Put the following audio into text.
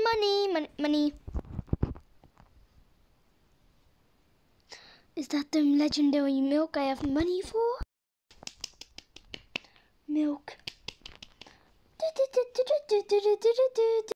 money. Is that the legendary milk I have money for? Milk.